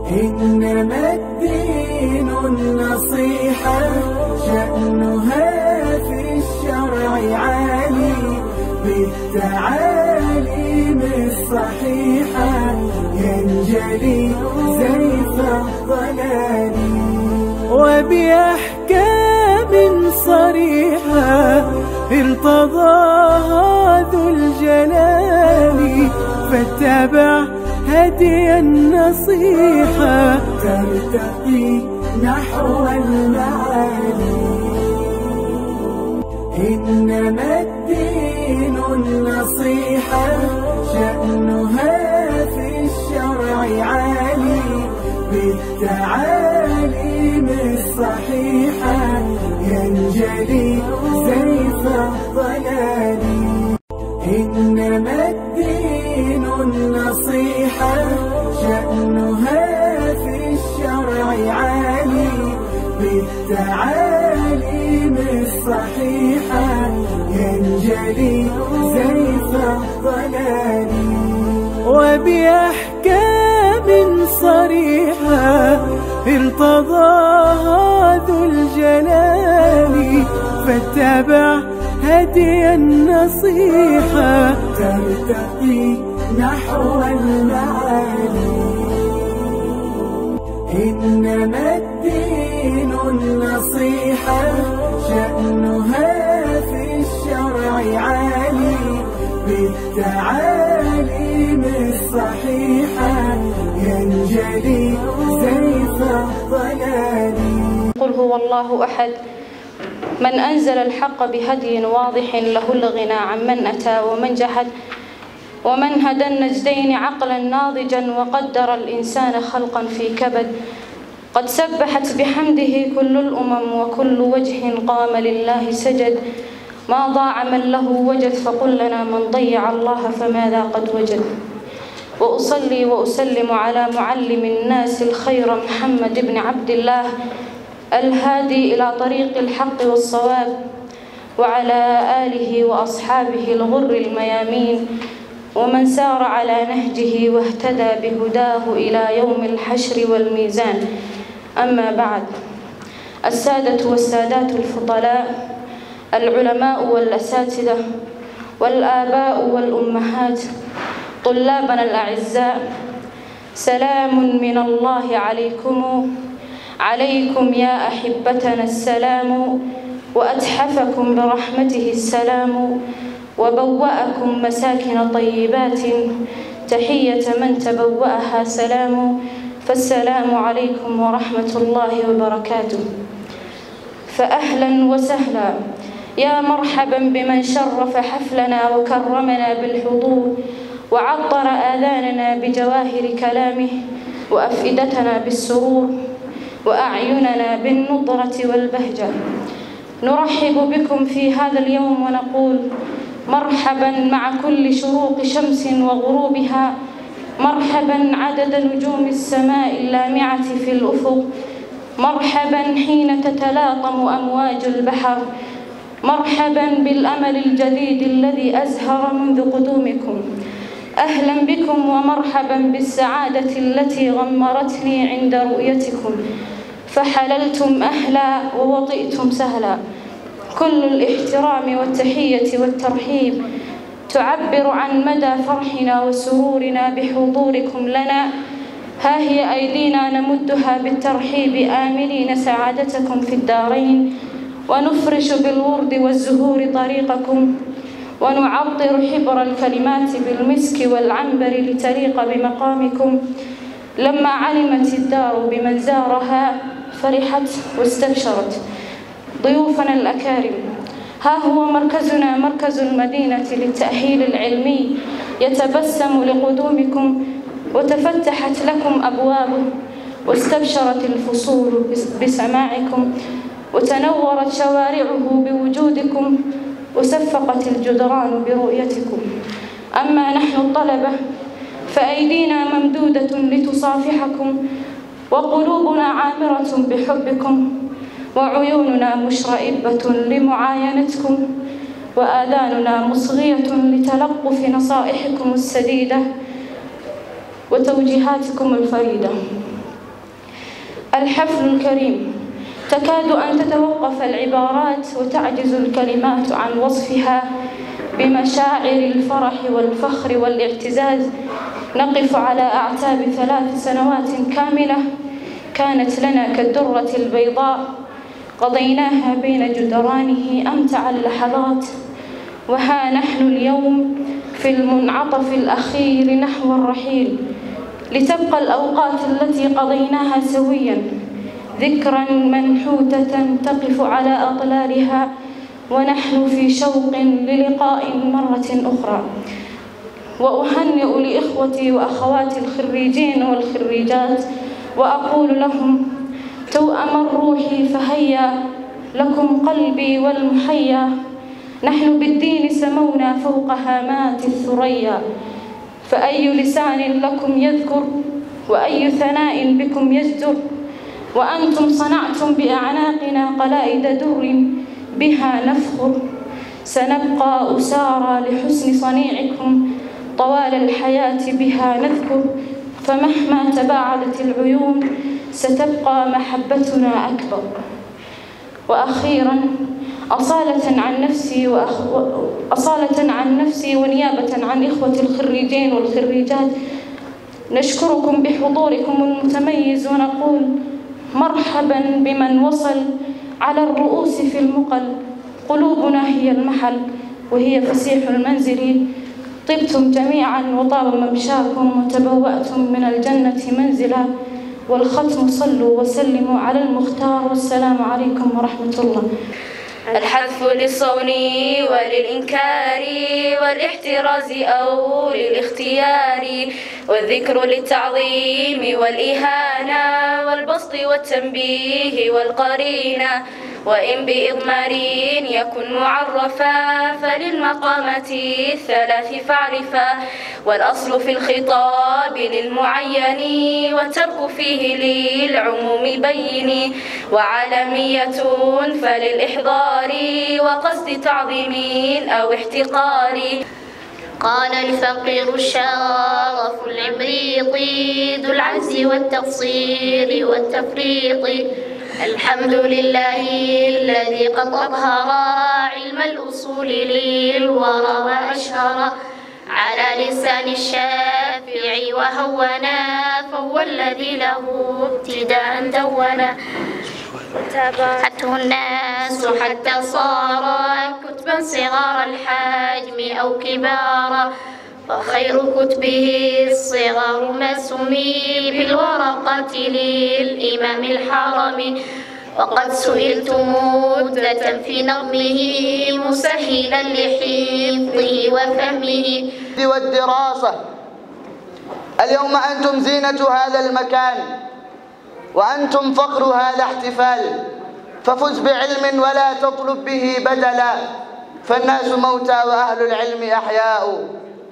إنما الدين النصيحة، شأنها في الشرع عالي، بالتعاليم الصحيحة ينجلي زيف الضلال، وبأحكام صريحة ارتضاها ذو الجلال، فاتبع هدي النصيحة ترتقي نحو المعالي. إنما الدين النصيحة، شأنها في الشرع عالي، بالتعاليم الصحيحة ينجلي زيف الضلال. إنما الدين النصيحة، شأنها في الشرع عالي، بالتعاليم الصحيحة ينجلي زيف الضلال، وبأحكام صريحة ارتضاها ذو الجلال، فاتبع هدي النصيحة ترتقي نحو المعالي. إنما الدين النصيحة، شأنها في الشرع عالي، بالتعاليم الصحيحة ينجلي زيف الضلال. قل هو الله أحد، من أنزل الحق بهدي واضح له الغنى عمن أتى ومن جحد، ومن هدى النجدين عقلا ناضجا وقدر الإنسان خلقا في كبد. قد سبحت بحمده كل الأمم وكل وجه قام لله سجد. ما ضاع من له وجد، فقل لنا من ضيع الله فماذا قد وجد. وأصلي وأسلم على معلم الناس الخير محمد بن عبد الله، الهادي إلى طريق الحق والصواب، وعلى آله وأصحابه الغر الميامين، ومن سار على نهجه واهتدى بهداه إلى يوم الحشر والميزان. أما بعد، السادة والسادات الفضلاء، العلماء والأساتذة، والآباء والأمهات، طلابنا الأعزاء، سلام من الله عليكم يا أحبتنا السلام، وأتحفكم برحمته السلام، وبوأكم مساكن طيبات، تحية من تبوأها سلام. فالسلام عليكم ورحمة الله وبركاته. فأهلا وسهلا، يا مرحبا بمن شرف حفلنا وكرمنا بالحضور، وعطر آذاننا بجواهر كلامه، وأفئدتنا بالسرور، وأعيننا بالنضرة والبهجة. نرحب بكم في هذا اليوم ونقول مرحبا مع كل شروق شمس وغروبها، مرحبا عدد نجوم السماء اللامعة في الأفق، مرحبا حين تتلاطم أمواج البحر، مرحبا بالأمل الجديد الذي أزهر منذ قدومكم. أهلا بكم ومرحبا بالسعادة التي غمرتني عند رؤيتكم، فحللتم أهلا ووطئتم سهلا. كل الاحترام والتحية والترحيب تعبر عن مدى فرحنا وسرورنا بحضوركم لنا. ها هي أيدينا نمدها بالترحيب آملين سعادتكم في الدارين، ونفرش بالورد والزهور طريقكم، ونعطر حبر الكلمات بالمسك والعنبر لتليق بمقامكم. لما علمت الدار بمن زارها فرحت واستبشرت. ضيوفنا الأكارم، ها هو مركزنا، مركز المدينة للتأهيل العلمي يتبسم لقدومكم، وتفتحت لكم أبوابه، واستبشرت الفصول بسماعكم، وتنورت شوارعه بوجودكم، وصفقت الجدران برؤيتكم. أما نحن الطلبة فأيدينا ممدودة لتصافحكم، وقلوبنا عامرة بحبكم، وعيوننا مشرئبة لمعاينتكم، وآذاننا مصغية لتلقف نصائحكم السديدة وتوجيهاتكم الفريدة. الحفل الكريم تكاد أن تتوقف العبارات وتعجز الكلمات عن وصفها بمشاعر الفرح والفخر والاعتزاز. نقف على أعتاب 3 سنوات كاملة كانت لنا كالدرة البيضاء، قضيناها بين جدرانه أمتع اللحظات، وها نحن اليوم في المنعطف الأخير نحو الرحيل، لتبقى الأوقات التي قضيناها سويا ذكرا منحوتة تقف على أطلالها ونحن في شوق للقاء مرة أخرى. وأهنئ لإخوتي وأخواتي الخريجين والخريجات وأقول لهم توأم الروح فهيا لكم قلبي والمحيا، نحن بالدين سمونا فوق هامات الثريا، فأي لسان لكم يذكر وأي ثناء بكم يجدر، وأنتم صنعتم بأعناقنا قلائد در بها نفخر، سنبقى أسارى لحسن صنيعكم طوال الحياة بها نذكر، فمهما تباعدت العيون ستبقى محبتنا أكبر. وأخيرا أصالة عن نفسي ونيابة عن إخوة الخريجين والخريجات نشكركم بحضوركم المتميز ونقول مرحبا بمن وصل على الرؤوس في المقل، قلوبنا هي المحل وهي فسيح المنزل، طبتم جميعا وطاب ممشاكم وتبوأتم من الجنة منزلا، والختم صلوا وسلموا على المختار، والسلام عليكم ورحمة الله. الحذف للصون وللإنكار والاحتراز أو للاختيار، والذكر للتعظيم والإهانة والبسط والتنبيه والقرينة، وإن بإضمار يكن معرفا فللمقامات 3 فاعرفا، والأصل في الخطاب للمعين والترك فيه للعموم بين، وعالمية فللإحضار وقصد تعظيم أو احتقار. قال الفقير الشرف العمريطي ذو العجز والتقصير والتفريط، الحمد لله الذي قد أظهر علم الأصول للورى وأشهر على لسان الشافعي وهونا، فهو الذي له ابتداء دونا، تابعته الناس حتى صار كتبا صغار الحجم أو كبارا، وخير كتبه الصغار ما سمي بالورقة للإمام الحرمي، وقد سئلت مدة في نظمه مسهلا لحفظه وفهمه والدراسة. اليوم أنتم زينة هذا المكان وأنتم فخر هذا احتفال، ففز بعلم ولا تطلب به بدلا، فالناس موتى وأهل العلم أحياء.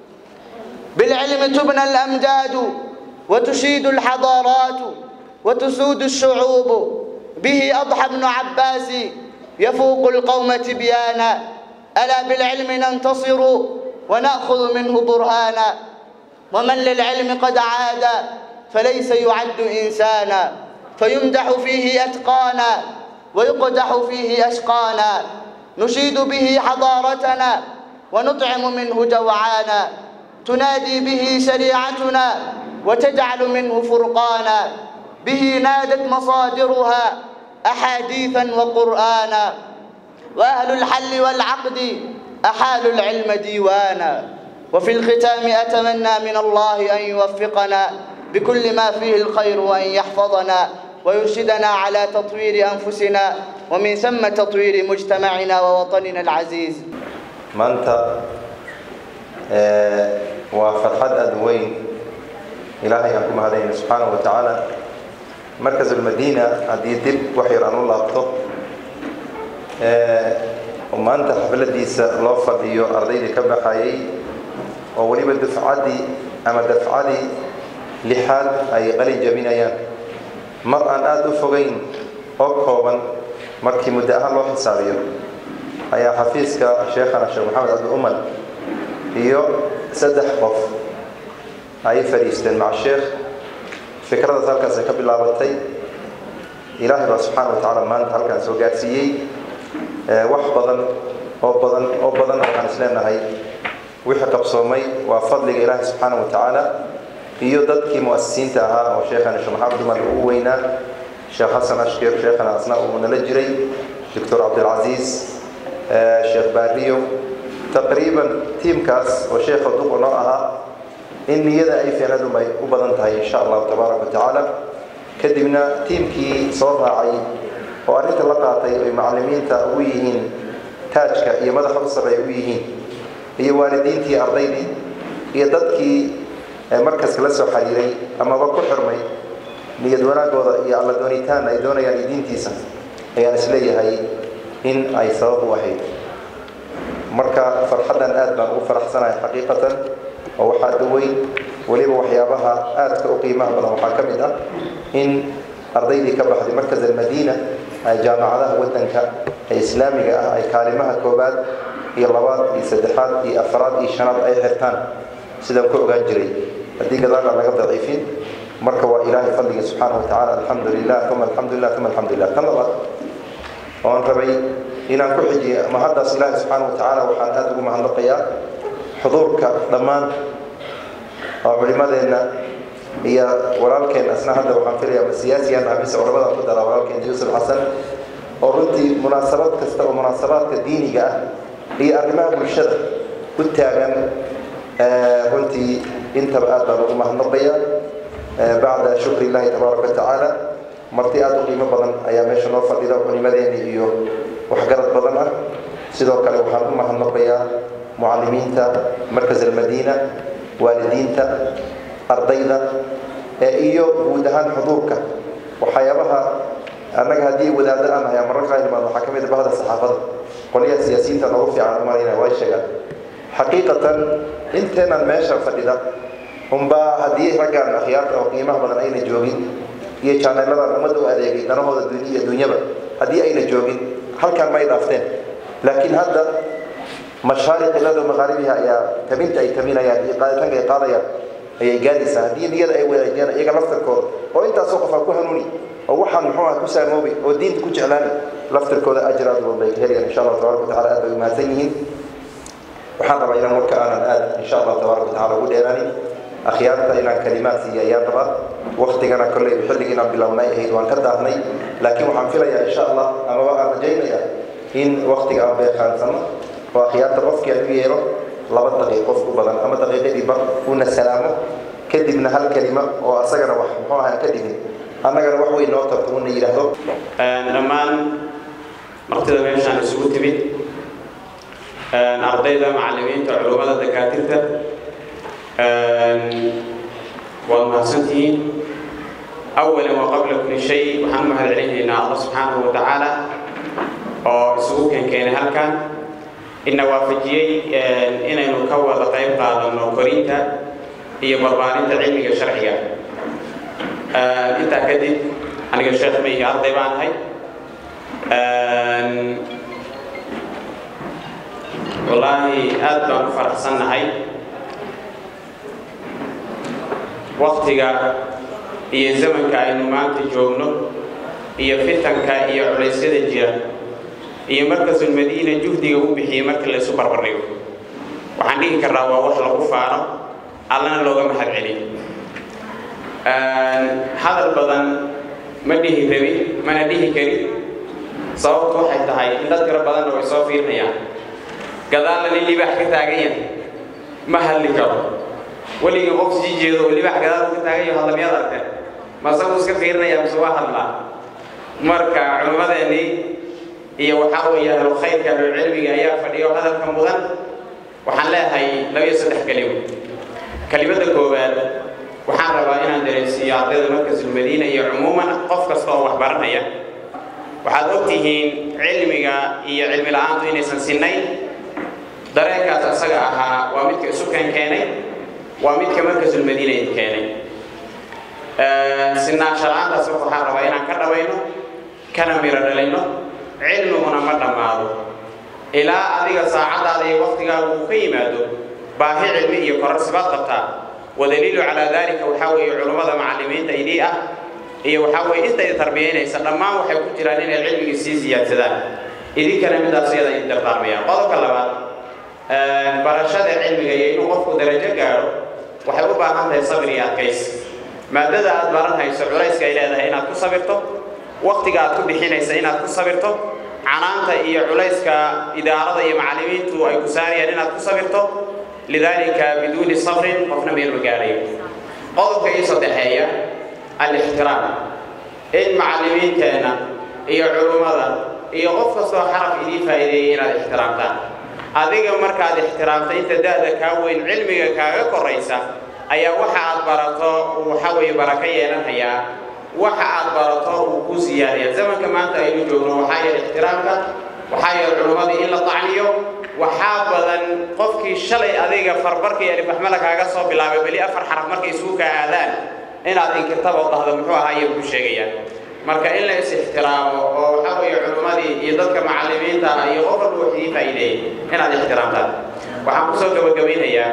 بالعلم تبنى الأمجاد وتشيد الحضارات وتسود الشعوب، به أضحى ابن عباس يفوق القوم تبيانا، ألا بالعلم ننتصر ونأخذ منه برهانا، ومن للعلم قد عاد فليس يعد إنسانا، فيمدح فيه أتقانا ويقدح فيه أشقانا، نشيد به حضارتنا ونطعم منه جوعانا، تنادي به شريعتنا وتجعل منه فرقانا، به نادت مصادرها أحاديثا وقرآنا، وأهل الحل والعقد أحالوا العلم ديوانا. وفي الختام أتمنى من الله أن يوفقنا بكل ما فيه الخير وأن يحفظنا ويرشدنا على تطوير أنفسنا ومن ثم تطوير مجتمعنا ووطننا العزيز. maanta waa farxad aad weyn ilaahay aan ku mahadayna subxaanahu wa tacaala. markas almadiina haddii dib wax yar aan u laabto oo maanta xafladiisa loo fadhiyo ardaydii ka baxayay oo weliba dafcadii lixaad ay qalin jabinayaan mar aan aad u fogeyn oo kooban markii muddo ahaan loo xisaabiyo ayaa xafiiska sheekhana sheekh maxamed cabdi umal iyo 3 qof ay fariisteen maca sheekh fikradaas halkaas ka bilaabatay إلهي سبحانه وتعالى ما أنت هلكن سو قاسيي وحبضا أو بدن عن إسلامنا هاي وحق بصومي وفضل إلهي سبحانه وتعالى يودك مؤسسين تاها وشيخنا الشيخ محمد مالوينا شيخ حسن أشكر شيخنا أصناء من الجري دكتور عبد العزيز شيخ باريو تقريبا تيم كاس وشيخ الضوء نرأها إن يدا أي في ندم وبدنتها إن شاء الله تبارك وتعالى كدمنا تيم كي صورها عي وأريد لقاطي معلمين تأويهين تاجك هي ماذا خلص الرأيويهين هي والدين تي أرضيني هي ضدكي مركز كلاسو حريري أما بكل حرمي نيدونا قوضا هي على دونيتان أي دونا يعني دين تيسا هي نسلية هاي إن أي صواب وحيد مركا فرحدا آدما وفرح سنة حقيقة ووحاد دوين وليب وحيابها آدك أقيمة بلا محاكمة إن أرضيني كبحد مركز المدينة جامعة ودنك إسلامية أي كلمها كوباد هي اللوات هي سدحات هي أفراد هي شنط أي حرتان سيدم كو غاجري هذيك ذاك على قبل ضعيفين مركوا إلهي فضله سبحانه وتعالى الحمد لله ثم الحمد لله ثم الحمد لله كم الله وأن ربي إن كل حجي ما هذا الله سبحانه وتعالى وحان أدعو مع اللقيا حضورك ضمان وعلماء لنا هي ولكن أثناء هذا وحان فيها بالسياسي أنا بس عربة قدر ولكن يوسف الحسن ورنتي مناسبات كست ومناسبات الدينية جاء هي أرماء بالشر كنت أعلم قلتي أنت بقى مع النقيا بعد شكر الله تبارك وتعالى مرتي قيمة بدن أيام شنو فضيلة وعلماء لنا إيوه وحجرت بدنها سيدو كله وحنا مع النقيا معلمين تا مركز المدينة والدين تا أرضينا إيوه ودهان حضورك وحيابها أنك هذه ودادة أنا يا مرة قايل ما حكمت بهذا الصحافة قليا سياسيين تنظف على مارينا وايشجع حقيقة أنتنا الماشى فديدا هم بهذه رجع الأخيار أو قيمة بدن أين جوجين يجعلنا لنا مدو أديك نروه الدنيا هذه أين جوجين هل كان ما يضافتين لكن هذا مشارق الأرض ومغاربها يا تمين أي تمين يا قال يا هي جالسة هذه هي أي وجانا يجلس الكود وأنت سوق فكوها نوني أو واحد محوها كسر موبي والدين تكون علاني لفت الكود أجراد والبيكهري إن شاء الله تبارك وتعالى أدعو ما زينين وحضر إلى مرك أنا الآن إن شاء الله تبارك وتعالى وديراني أخيارا إلى كلمات سيئات ربا وقت أنا كل بحلقنا بلا منايه وان كدهني لكن وحنفلها إن شاء الله أما بقى رجينا إن وقت أبي خان سما وأخيارا رفق يبيرو لبض دقيقة بدن أما دقيقة دي بق ون السلام كدبنا هالكلمة وأسجنا وحوها كدبنا أنا قال وحوي النقطة تقولني يرهدو لمان مرتدى ميشان السوق تبي أرضيدا معلمين تعلومات الدكاترة والمحسنين أولا وقبل كل شيء وحنمها العلم إن الله سبحانه وتعالى وسوق كان هالكان إن وافجي إن نكوّد قيم قادم وكريتا هي بربارين العلمية الشرعية أنت كذي أنا الشيخ مي أرضي بان هاي والله أدنى فرح سنة هاي وقتها هي زمن كأنه ما تجومنه هي فتن كأي عليسيد الجيران هي مركز المدينة جهدي وبحي مركز السوبر بريو وحنيك كراوة وحلا غفارة علنا لوجا محل علي هذا البدن مديه ذبي ما نديه كري صوت واحد هاي إن ذكر البدن لو يصافي ريان كذا اللي بحكي تاجين محل كرو واللي يقف جيجي واللي بحكي كذا تاجين هذا بيضرك ما صار كثير ريان سواء الله مركز علماء اللي هي وحاول أهل الخير كأهل العلم جاية فديو هذا الكمبوذن وحنلاها هي لو يصدق كلمة الكوباد وحنرى إن درسي عدد مركز المدينة هي عموما قف كسر وحبرنا هي وحدوتهين علمي هي علم العام تين سنين درجة تسجعها ومتك سكان كاني ومتك مركز المدينة كاني سنة شرعان تسوق حرب إن كذا وينه كان ميرد لينه علمنا مرة معه إلى هذه الساعة هذه وقتها وقيمته باهي علمي يقرر سباق قطع ودليل على ذلك وحاول علماء معلمين تيديئة iyo waxa way inta tarbiyeynaysa dhammaan waxay ku jiraan inay cilmiga sii siyaadsadaan idinkana midaas iyada in dardaarmayaan qodobka labaad barashada cilmiga iyo inuu qofku darajo gaaro waxay u baahan tahay sabir iyo adkaysi maadada aad baranayso culayska ay leedahay inaad ku sabirto waqtiga aad ku bixinaysa inaad ku sabirto canaanta iyo culayska idaarada iyo macallimiintu ay ku saarayaan inaad ku sabirto lidaalika biduuni sabrin qofna meel ma gaarayo qodobka iyo saddexeeya al-ixtiraam in macallimiinteena iyo culimada iyo qof kastoo xaraf idii faa'iideeyay inaad ixtiraamtaan adiga markaad ixtiraamta inta da'da kaa weyn cilmiga kaaga koraysa ayaa waxa aad barato waxa way baraka yeelanayaa waxa aad barato uu ku siyaadiyaa zamanka maanta aynu joogno waxa ay ixtiraamka waxa ay culimada in la tacliyo waxa badan qofkii shalay adiga farbarkii alif ahmala kaaga soo bilaabay bali afar xaraf markay isugu ka aadaan inaad inkirtaba u dhahdo muxuu ahaa iyo ku sheegayaan marka in la is ixtiraamo oo waxa way culimadii iyo dadka macallimiinta iyo qofka wixii faa'iideeyay inaad ixtiraamtaan waxaan ku soo gabagabeynayaa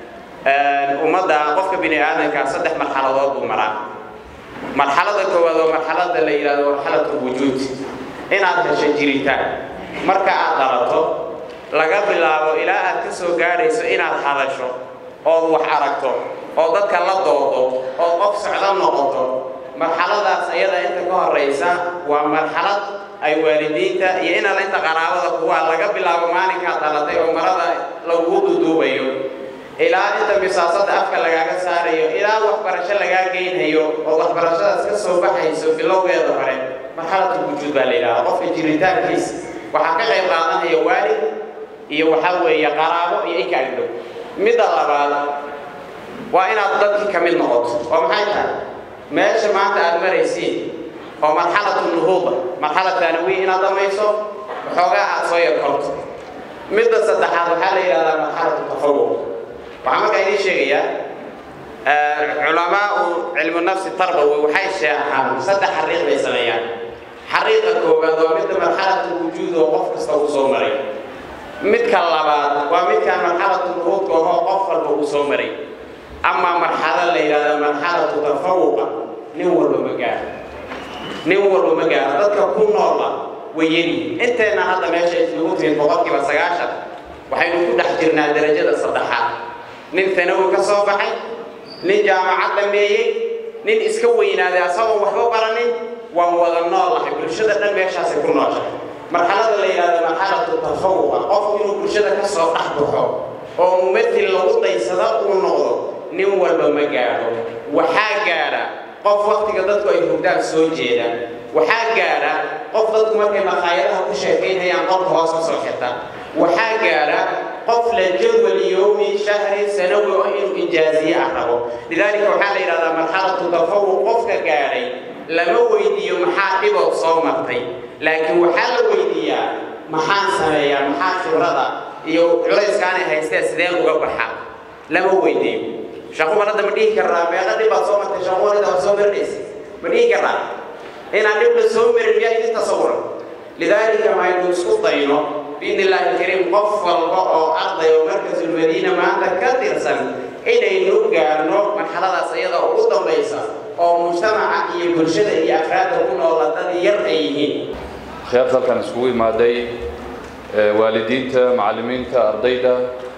ummadda qofka bini aadanka saddex marxaladood uu maraa marxalada koowaad oo marxalada la yiraahdo marxalatu wujuud inaad hesho jiritaan marka aad dhalato laga bilaabo ilaa aad ka soo gaarayso inaad hadasho oo wax aragto oo dadka la doodo oo qof socdo noqoto marxaladaas ayada inta ka horeysa waa marxalad ay waalidiinta iyo in la inta qaraabada kuwa laga bilaabo maalinka dhalatay oo marada lagu duuduubayo ilaa inta bisaasada afka lagaaga saarayo ilaa waxbarasho lagaa geynayo oo waxbarashadaas ka soo baxayso bilowgeeda hore marxaladu wujuud baa leeyahay qofka jiritaankiisa waxa ka qayb qaadanaya waalid iyo waxa weeye qaraabo iyo ikaagido mid labaad waa inaad dadka kamid noqoto oo maxay tahay meesha maanta aad maraysiin oo marxaladu nuhuuda marxalada thanawi inaad dhamayso xoogaa aad soo yarkorto mid saddexaad waxa la yiraahdaa marxaladu tafawuq waxaan markaa idiin sheegayaa culamaa cilmu nafsi tarbawi waxay sheegaan saddex xariiq bay sameeyaan xariiqa koowaad waa midda marxaladu wujuud oo qof kasta uu soo maray midka labaad waa midka marxaladu nuhuud oo qof walba uu soo maray ama marxalada la yiraahdo marxaladu tafawuq nin walba ma gaaro dadka ku nool wayiri inteena hadda meesha isugu tihiin boqolkiiba 90 waxaynu ku dhex jirnaa darajada saddexaad nin thanawi ka soo baxay nin jaamacad dhameeyay nin iska weynaaday asagoo waxba baranin waan wada noolahay bulshada dhan meeshaas ku nooshahay marxalada la yiraahdo marxaladu tafawuq qofku inuu bulshada ka soo dhaxbaxo oo mumathil lagu daysado uu noqdo nin walba ma gaaro waxaa gaara qof waqtiga dadku ay hurdaan soo jeedaan waxaa gaara qof dadku markay maqaayadaha ku sheekeynayaan qolka hoos ka soo xirta waxaa gaara qof la jadwal yawmi shahri sanawi oo inuu injaaziye rabo lidaalika waxaa la yiraahdaa marxaladu tafawuq qofka gaaray lama weydiiyo maxaa dhibood soo martay laakiin waxaa la weydiiyaa maxaan sameeyaa maxaa khibrada iyo culayskaana haystee sideen uga baxaa lama weydiiyo shaqo marada ma dhihi karaa meeqa dhibaad soo martay shaqooyinka soo maraysa ma dhihi karaa inaan dhib la soo marin yaa idin tasawur lidaalika ma aynu isku dayno بإذن الله الكريم قفل أرض ومركز المدينة ما عندك كثير سنة إلى نوجارنو من حالة سيدة وقدم ليسا أو مجتمع يقول شيء أفراد يكون والله تدي يرتيه. خيار كان سوي مع دي والدين معلمين أرضيدا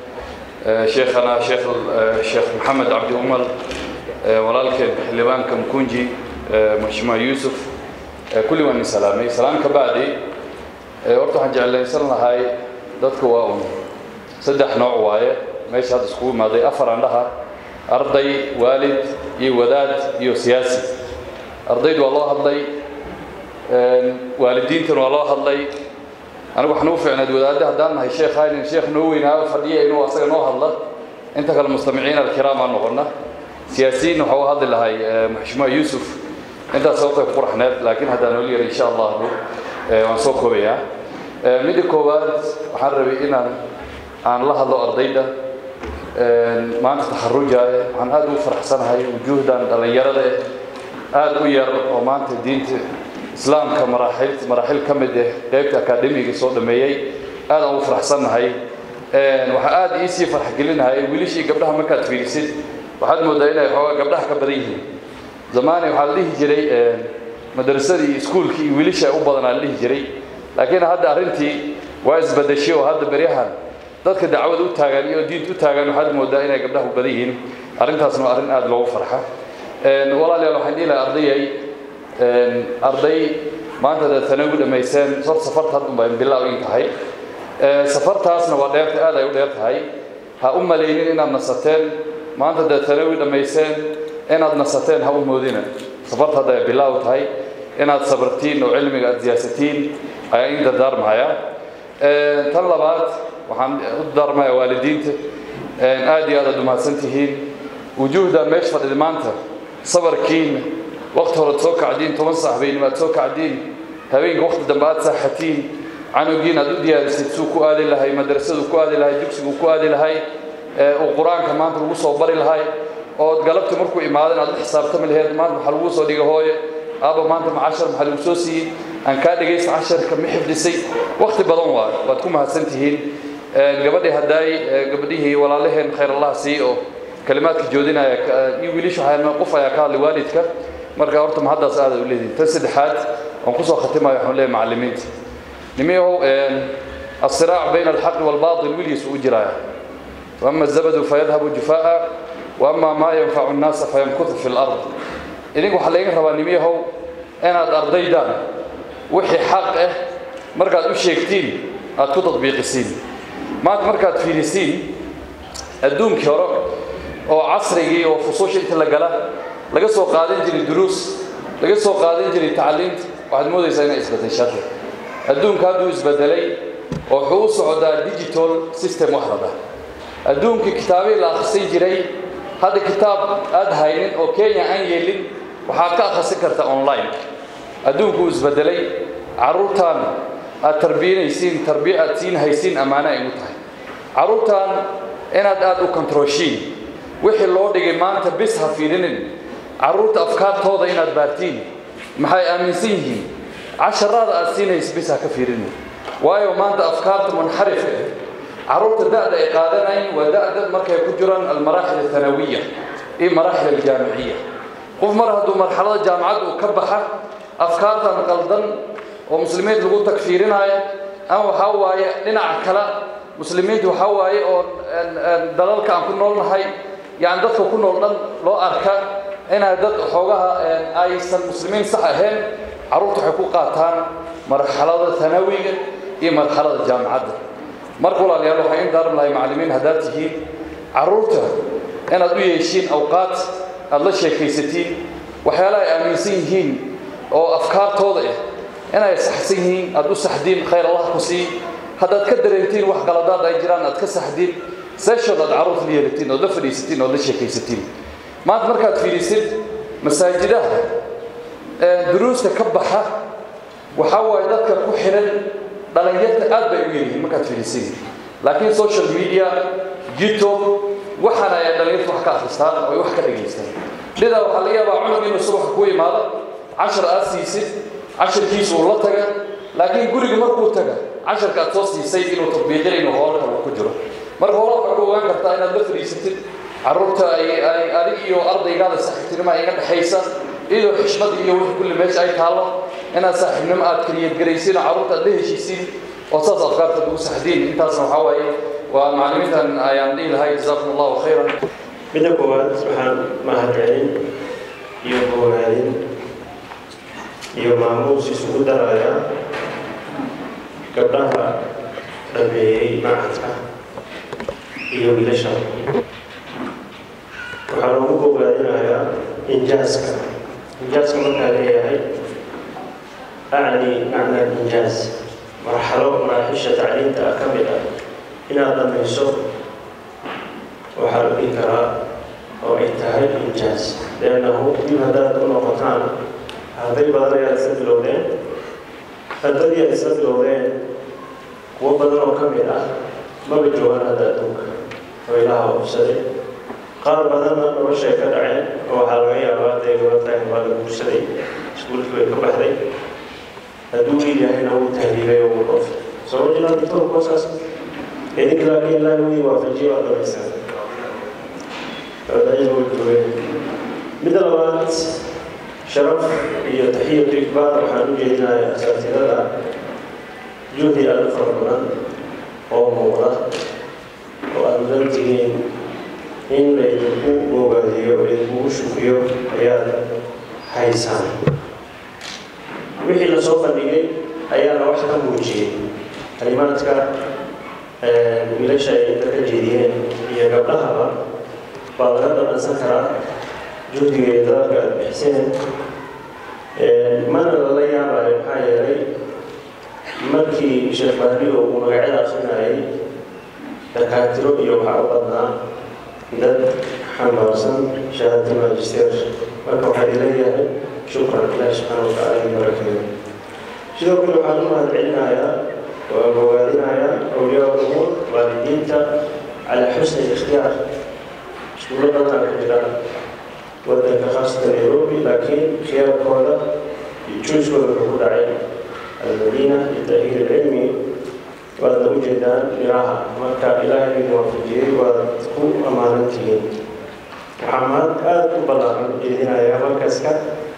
شيخنا شيخ محمد عبد أمل ولالك حلبان كم كونجي مشمع يوسف كل من سلامي سلام كبعدي horta waxaan jeclaysan lahay dadku waa saddex nooc waaye meesha hadda isku imaaday afar andhaha arday waalid iyo wadaad iyo siyaasi ardaydu waa loo hadlay waalidiintana waa loo hadlay anigu waxaan u fiicnayd wadaadda haddaan nahay sheekhayn sheekh noo weynaa fadhiya inuu asaga noo hadla inta kale mustamiiciin alkiraam aan noqonna siyaasiyiin waxaa u hadli lahay maxshumaa yuusuf intaas sababtay ku qurxneed laakiin haddaan noo yiri insha allah waan soo koobayaa midda koowaad waxaan rabay inaan la hadlo ardayda maanta taxarujaya waxaan aad ugu faraxsanahay wujuuhdan dhalinyarada aad u yar oo maanta diinta islaamka maraaxil ka mid ah qaybta akaademiga soo dhameeyay aad aan ugu faraxsanahay waxaa aad iisii farx gelinahay wiilashii gabdhaha markaad fiirisid waxaad moodaa inay xoogaa gabdhaha ka badan yihiin زمان waxaa dhihi jiray madrasadii iskuulkii wiilasha u badan aan dhihi jiray laakiin hadda arintii waa isbadashay oo hadda bariyahan dadka dacwada u taagan iyo diinta u taagan waxaad moodaa inay gabdhaha u badan yihiin arintaasna waa arin aad loogu farxa walaalayaal waxaan dhihi arday maanta dadana u dhameyseen safarta hadda baan bilaaw in tahay safartaasna waa dheerta aad ay u dheertahay ha u maleeynin inaad nasateen maanta dadana u dhameyseen inaad nasateen ha u moodina safarta hadda ay bilaaw tahay inaad sabartiin oo cilmiga aad siyaasatiin ayaa in dardaarmaya tan labaad waxaan u dardaarmaya waalidiinta aad iyo aad u mahadsantihiin wujuuhda meesha fadhida maanta sabarkiin waqti hore soo kacdiin 10 saaxiibeen ma soo kacdiin habeenka waqti dambe aad saaxatiin canugiin aad u diyaarisid suu ku aadi lahay madrasadu ku aadi lahay dugsigu ku aadi lahay oo quraanka maanta lagu soo bari lahay oo galabta markuu imaadeen aad xisaabtama lahayd maanta waxa lagu soo dhigo hooyo aba maanta macashar waxa lagu soo siiyay aan ka dhigaysan casharka ma xifdisay waqti badan waad ku mahadsantihiin gabadhii haday gabadhii walaalaheen khayr Allah siiyo kalimaadka joodinaya iyo wiilish waxaan qof ayaa ka hadlay waalidka marka horta ma haddaas aad u leedin tan saddexaad aan ku soo khatimayo waxaan leeyahay macallimiinta نميه الصراع بين الحق والباطل وليس أجرايا وأما الزبد فيذهب جفاء وأما ما ينفع الناس فيمكث في الأرض إذن وحلين ربا نميه أنا أرضي دان وحي حقه مركز أشيكتين أتكو تطبيق السين ما مركز فلسطين الدوم كيورو أو عصري أو فصوش انت لقلا لقصوا قادين جري دروس لقصوا قادين جري تعليم واحد مو يسألنا إثبات الشرط adduunka haduu isbedelay oo wuxuu socdaa digital system waxrada adduunka kitaabi la akhrisan jiray hada kitaab aad haynin oo Kenya aan yeelin waxa ka akhrisan kartaa online adduunku isbedelay caruurtan aad tarbiyaysiin tarbiyadtiin haysiin amaana ay u tahay caruurtan inaad aad u kontrolshiin wixii loo dhigay maanta bis ha fiirinin caruurta afkaartooda inaad baartiin maxay aaminsan yihiin عشرات أسنين يسبسها كثيرين وايو ما أنت أفكار منحرفة عروض الدأد إقادنين ودأد مركز كجران المراحل الثانوية إيه مراحل الجامعية وفي مرحلة الجامعات وكبحة أفكار مقلدن ومسلمين لغو تكفيرين هاي أو حواي لنا عكلا مسلمين وحواي أو دلالك عن كل نول هاي يعني دتك كل نول لو أركا هنا دت حوجها أيس المسلمين صحيحين عروض حقوقاتان مرحلة ثانوية إيه مرحلة الجامعة مرحلة اللي قالوا حين دار ملاي معلمين هداته عروضها أنا أدوية يشين أوقات الله شيء كيستين وحيالا أميسينهين أو أفكار توضع أنا يسحسينهين أدو سحدين خير الله قصي هذا تقدر ينتين واحد غلطات أي جيران أتكسحدين سيشهد عروض لي لتين أو دفري ستين أو الله شيء كيستين ما تمركز في رسل مساجدها دروس كبحة وحاول ذاتك كحرا دلنيات أدب يويني ما كانت فلسطين لكن سوشيال ميديا يوتيوب وحنا يدلنيات وحكا خستان أو وحكا تجيستان لذا وحاليا بعمل من الصبح كوي ماذا 10 أسيسي 10 كيس والله تجا لكن قولي مركو تجا 10 كاتوسي سيد إنه تطبيقين إنه هارك وكجرة مرة هو حكوا كان كتاينا دفري ستين عرضت أي أرضي قاعدة سحتين ما يقدر حيسان إذا حشمت إيه كل ما أي كهلا أنا صاحب نمأت كريم جريسين عروض ليه شيء وصاص أفكار تدوس حدين أنت أصلا حواي ومعلومات أيام دي هاي جزاكم الله خيرا. بدك وقت سبحان ما هتعين يوم هالين يوم عموس يسود رايا قبلها ربي معها يوم لشان وحرموا قبلنا يا إنجازك إنجاز مرنا عليه أعني معنى الإنجاز مرحلة مراحل تعليم تأكمل إن هذا من السوق وحرب إكراه أو انتهاء الإنجاز لأنه بهذا النقطان هذا بدل يستدلونين الذي يستدلونين وبدل كملا ما بجوان هذا دوك وإله أفسده قال بدلنا نرشة كدعين وحالوية وادي وطين وادي مرسلي سكول كوي كبحري هدوي لهنا وتهريبه يوم الوفد سوجنا دكتور قصص هذيك لكن لا يوافقي ولا يستاذن هذا يقول كوي مثل الوقت sharaf iyo taxiyo ikbaar waxaan u jeedinayaa asaatirada juhdi aad u fara badan oo muuqda oo aad mudan tihiin in laydinku ogaadiyo laydinkugu shukiyo ayaad haysaan wixii la soo bandhigay ayaana wax ka muujiyey kalimaadka wiilasha ay inta ka jeediyeen iyo gabdhahaba baa laga dhaqansan karaa juhdiga iyo dadaalka aad bixiseen mana lala yaabayo maxaa yeelay markii sheekh baariyo uu magacyada akrinayay dakaatiro iyo waxaa u badnaa dad xambaarsan shahaadada magister marka waxaa leeyahay shukran ilaahi subxaana watacaala iyo barakeeyo sidoo kale waxaan u mahadcelinayaa oo bogaadinayaa awliyaa umuur waalidiinta calaa xusni ikhtiyaar iskuulo badan ka jira wadanka khaasatan nairobi laakiin khiyaarkooda iyo juuskooda wuxuu ku dhacay almadiina lita'hiir ilcilmi waadna u jeedaan miraha marka ilaahay idin waafajiyey waad ku ammaanan tihiin waxaa mahad aada u ballaaran jeedinayaa markaska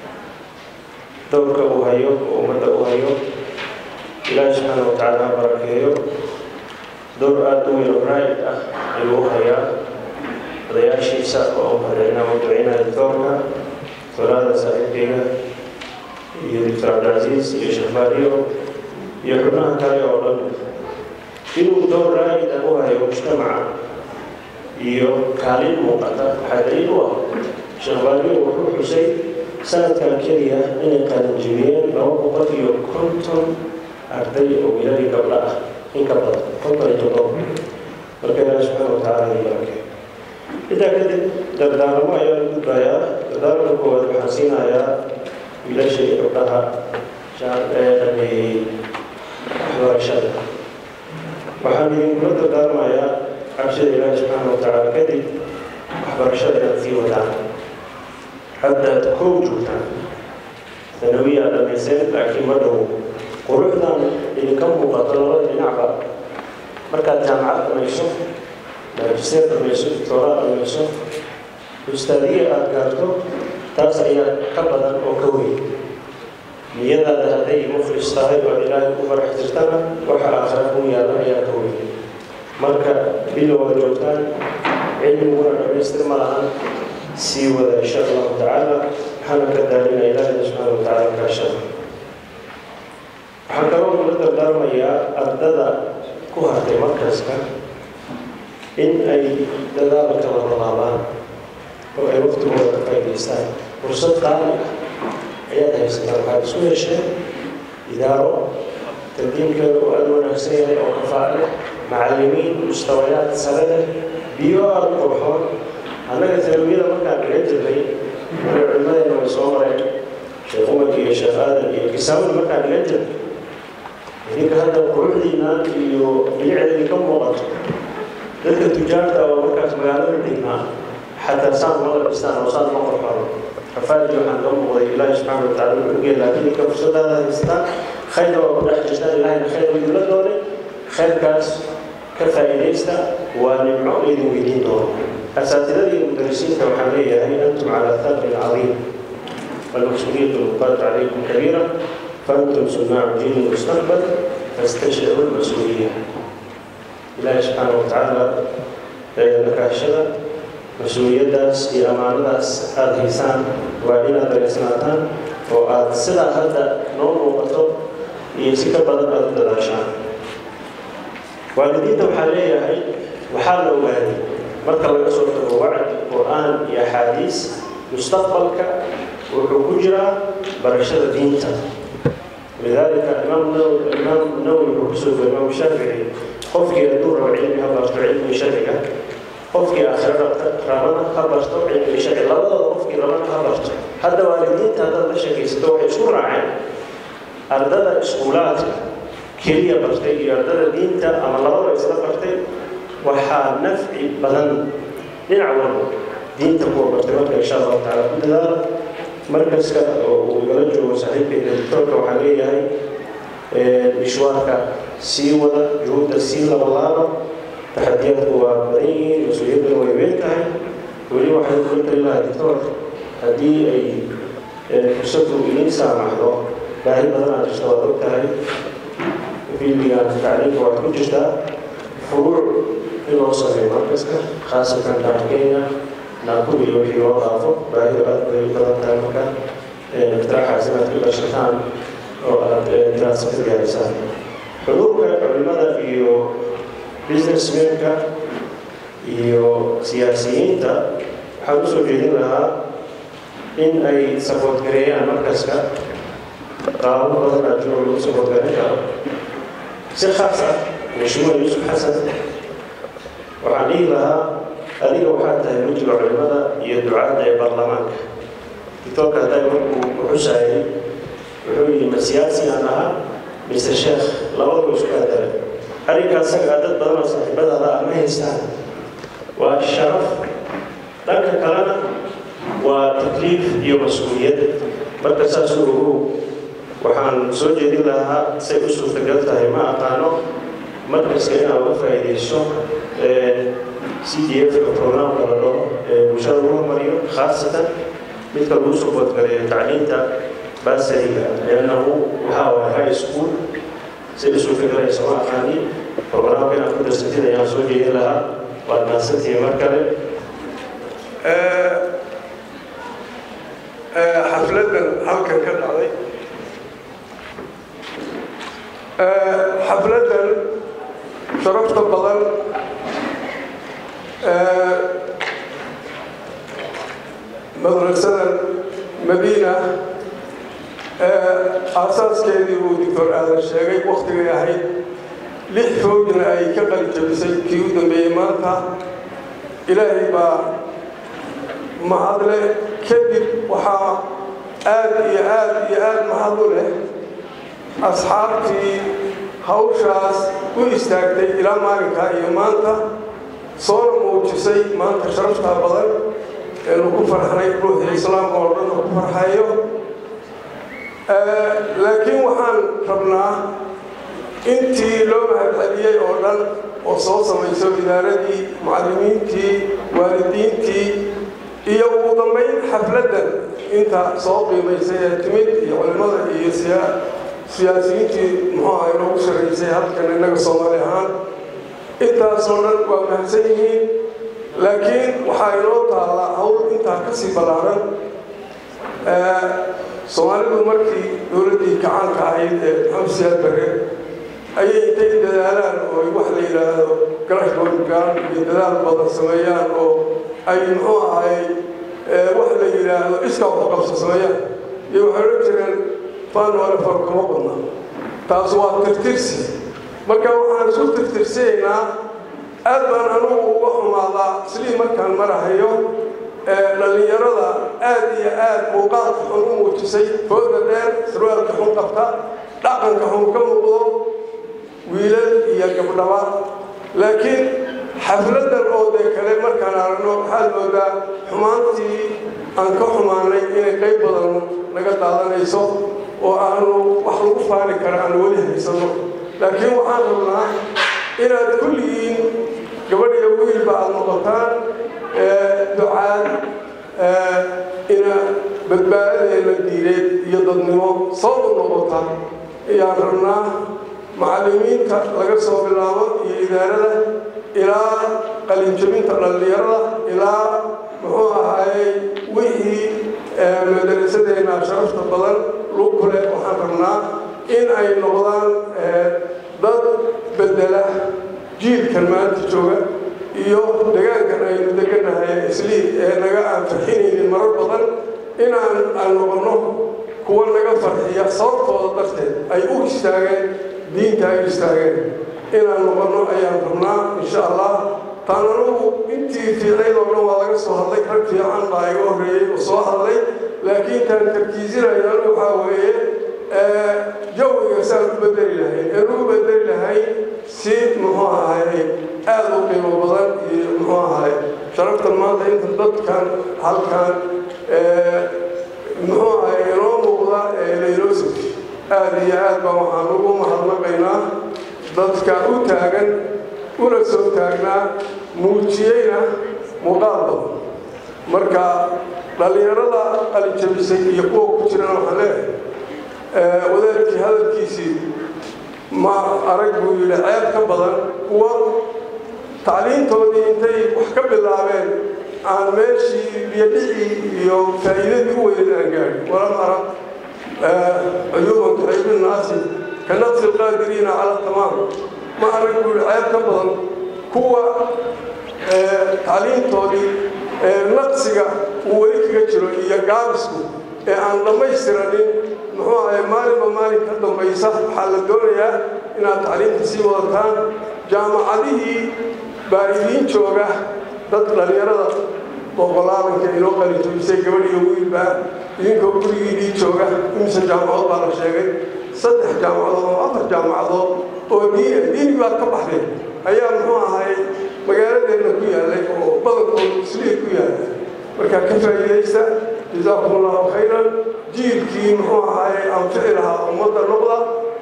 dowrka uu hayo oo ummadda u hayo ilaahi subxaana watacaala ha barakeeyo dowr aada u weyn oo raa'id ah ayuu u hayaa odayaashiisa oo mahadcelinaa u duceynaya doctoorka doctoraada saaxiibkeyga iyo doctor cabdilcasiis iyo sheekh baariyo iyo xubnaha kale oo dhan inuu dowr raa'id ah u hayo mujtamaca iyo kaalin muuqata waxaa daliil u ah sheekh baariyo wuxuu xusay sanadkan keliya inay qalinjibiyeen 250 arday oo wiilal gabdho ah in ka badan 57 marka ilaahi subxaana watacaala iyo barakeeyo intaa kadib dardaaramo ayaa la gudbayaa dardaaranka koowaad waxaan siinayaa wiilasha iyo gabdhaha dhameeyey waxbarashada waxaan idinkula dardaarmayaa cabsida ilaahi subxaana watacaala kadib waxbarashada inaad sii wadaan haddaad koow joogtaan ثانوية dhamayseen laakiin ma dhow quruxdan idinka muuqato labada dhinacba markaad jaamacad dhamayso magister dhamayso doctoraad dhamayso ustaadiye aad gaarto taas ayaa ka badan oo ka weyn niyadaada hadday mukhlis tahay oo ilaahay ku farax jirtana waxa aakhira ku yaala ayaa ka weyn marka bilowga joogtaan cilmiguna dhamaystir ma lahan sii wada insha allahu tacaala waxaana ka daalina ilaahay subxaana watacaala kaashada waxaan kaloo kula dardaarmayaa ardada ku hartay markaska in ay dadaalka labalaabaan oo ay waqtigooda ka faa'iidaystaan fursad qaali ah ayaad haysataan waxaad isku hesheen idaaro taqdiimkeeda oo aada wanaagsan yahay oo kafaale macallimiin mustawayaad sare leh biyo aada u qurxoon annaga tanawiyada markaan dhigan jirnay culimadeena way soo mareen sheekh umarki iyo sheekh aadan iyo kisaamada markaan dhigan jirnay idinka hadda quruxdiina iyo bilicda idinka muuqato dadka tujaarta oo markaas magaalada dhignaa xataa saan mala dhistaan oo saan ma qorxoon rafaadii waxaan loo muuqday ilaahi subxaana watacaala wuxuu geey laakiin idinka fursadaada haystaan khayr oo ku dhex jirtaan ilaahayna khayr idinla doonay khayrkaas ka faa'iidaysta waa nimco idin weydiin doono أساتذتي المدرسين كمحلية أنتم على ثغر عظيم والمسؤولية المقدرة عليكم كبيرة فأنتم صناع جيل المستقبل فاستشعروا المسؤولية إلهي سبحانه وتعالى نكاشدة مسؤولية داس هي أمانة داس الهيسان وإلى درسناتان وأتصدى هذا نوم وقته يسيك بدل أدد العشان والدين محلية هي وحال أولادي marka laga soo tago wacdi qur'aan iyo axaadiis mustaqbalka wuxuu ku jiraa barashada diinta lidaalika imaam nawawi wuxuu kusoo gay imaam shaafici qofkii hadduu rabo cilmi ha barto cilmiga sharciga qofkii aakhira rabana ha barto cilmiga sharciga labadooda qofkii rabana ha barto hadda waalidiinta haddaad la sheekaysato waxay isku raaceen ardada iskuulaadka keliya bartay iyo ardada diinta ama labadaba isla bartay waxaa nafci badan dhinac walba diinta kuwa bartay marka insha allahu tacaala ku dadaala markaska oo uu igala joogo saaxiibkayga doctoorka waxaa leeyahay mishwaarka sii wada juhudda sii labalaaba taxadiyaadku waa badan yihiin mas-uuliyadduna way weyn tahay weli waxay kula tali lahaa doctoor haddii ay fursadu idin saamaxdo baahi badanaa jirta waad og tahay fiildigan tacliinka waad ku jirtaa furuuc in loo sameeyo markaska khaasatan dhan Kenya naakudi wixii loo dhaafo baahida aad bay badan tahay marka iftiraxaas inaad ka gashataan oo aad diraasa ka gaaraysaan xuduurka culimada iyo businessmenka iyo siyaasiyiinta waxaan usoo jeedin lahaa in ay support gareeyaan markaska qaabo badan aa jiro lagu support gareyn karo si khaas ah mashmuuc Yuusuf Xasan waxaan dhihi lahaa adiga waxaad tahay wajiga culimada iyo ducaadda ee baarlamaanka dictoorka hadday markuu kuxusayay wuxuu yidhi ma siyaasi aan ahaa mise sheekh labadaba isku aadaray arrinkaas isaga dad badan oo saaxiibadaada ah ma haystaan waa sharaf dhanka kalena waa takliif iyo mas-uuliyad marka saas u ogow waxaan soo jeedin lahaa say u suurtagal tahay ma aqaano markaska inaad uga faa'iidayso CDF programka la dhaho bulshada lagu hormariyo khaasatan midka lagu support gareeyo tacliinta baasariga liannahu waxaa waay high school say u suurtagalaysa ma aqaani programka inaad ku darsatid ayaan soo jeedin lahaa waad mahadsantihiin mar kale xafladan halkan ka dhacday xafladan sharafta badan madrasadan Madiina asaaskeedii uu Dr. Aadan sheegay waqtigay ahayd 6 xoogna ay ka qalin jabisay kii u dambeeyay maanta ilaahay baa mahadle kadib waxaa aad iyo aad mahad u leh asxaabtii hawshaas u istaagtay ilaa maalinkaa iyo maanta soona muujisay maanta sharaftaa badan eenu ku farxnay ruuxii islaamka oo dhan ku farxayo laakiin waxaan rabnaa intii loo mahadceliyey oo dhan oo soo samayso idaaradii macallimiintii waalidiintii iyo ugu dambayn xafladan inta soo qiimaysay ee timid iyo culimada iyo siyaasiyiintii muxuu ahaa inoogu sharaysay halkan innaga Soomaali ahaan intaasoo dhan waa mahadsan yihiin laakiin waxaa inoo taala hawl intaa kasii ballaaran Soomaalidu markii dowladdii gacaanka ahayd ee Maxamed Siyaad Barre ayay intay dadaalaan oo wax la yidhaahdo garashgoodgaan iyo dadaal badan sameeyaan oo ay muxuu ahay wax la yidhaahdo iska wax u qabso sameeyaan iyo waxay odhan jireen faan wala farkama badna taas waa tirtirsi marka waxaan isku tirtirsaynaa aad baan anugu uga xumaadaa sidii markaan marahayo dhalinyarada aad iyo aad muuqaalka xun u muujisay fooda dheer sarwaalka xun qabta dhaqanka xun ka muuqdo wiilal iyo gabdhaba laakiin xafladan oo dee kale markaan aragno waxaad moodaa xumaantii aan ka xumaanay inay qayb badan naga daadanayso oo aanu wax lagu faani kara aan weli haysano laakiin waxaan rabnaa inaad kulligiin gabadh iyo wiilba aad noqotaan ducaad ina badbaadadeena diineed iyo dadnimo soo u noqota ayaan rabnaa macallimiinta laga soo bilaabo iyo idaarada ilaa qalinjabinta dhalinyarada ilaa muxuu ahaayey wixii madarasadeena sharafta badan lagu leh waxaan rabnaa in ay noqdaan dad bedela jiilkan maanta jooga iyo deegaankan aynu deganahay islii ee naga aan farxinaynin marar badan inaan noqono kuwa naga farxiya sababtooda darteed ay u istaageen diinta ay istaageen inaan noqono ayaan rabnaa insha allah taan anugu intii fiicnayd oo dhan waa laga soo hadlay rag fiican baa iga horreeyey oo soo hadlay laakiin taan tarkiisinayaan waxaa weeye jawiga saan u bedeli lahayn ee lagu bedeli lahayn si muxuu ahaayey aad u qiimo badan iyo muxuu ahaay sharaftan maanta inta dadkan halkan muxuu ahaay inoo muuqda laynoo sugtay aad iyo aad baa waxaan ugu mahadnaqaynaa dadka u taagan una soo taagnaa muujiyeyna muuqaal badan marka dhalinyarada qalinjabisay iyo kuwa ku jiraan waxaan leeyahay wadaadkii hadalkiisii ma arag buu yidhi ceeb ka badan kuwa tacliintoodii intay wax ka bilaabeen aan meeshii iyo dhicii iyo faa'iidadii u weyneed aan gaadhin walam arag cuyuuban tuxibu nnaasi ka naqsi alqaadiriina cala tamaam ma arag buu yidhi ceeb ka badan kuwa tacliintoodii naqsiga uu weli kaga jiro iyo gaabisku ee aan dhammaystiranin muxuu ahay maalinba maalin ka dambaysa waxaa la doonayaa inaad tacliinta sii wadataan jaamacadihii baa idiin jooga dad dhallinyarada boqolaalanka inoo qalinjabisay gabadh iyo wiilbaa idinkoo gurigiidii jooga imise jaamacadood baa la sheegay 3 jaamacadood oo 4 jaamacadood oo diini baad ka baxdeen ayaa muxuu ahay magaaladeenna ku yaallay oo badankooda musliin ku yaallay markaa ka faa'iidaysta jazaakum allahu khayran jiilkii muxuu ahay anfici lahaa ummadda noqda